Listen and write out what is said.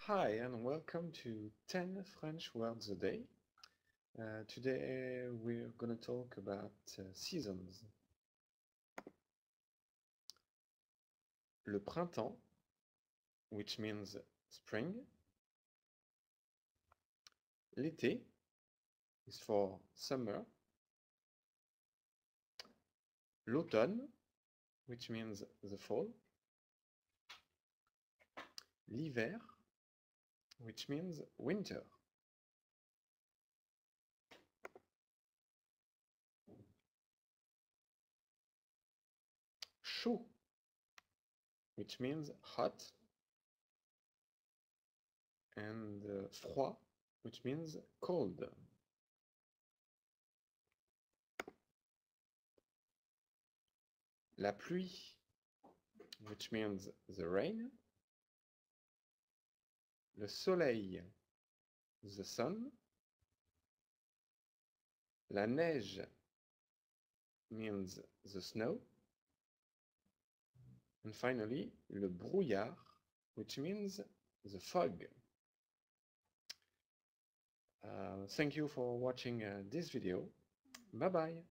Hi and welcome to 10 French words a day. Today we're going to talk about seasons. Le printemps, which means spring. L'été is for summer. L'automne, which means the fall. L'hiver, which means winter. Chaud, which means hot. And froid, which means cold. La pluie, which means the rain. Le soleil, the sun. La neige means the snow. And finally, le brouillard, which means the fog. Thank you for watching this video. Bye bye.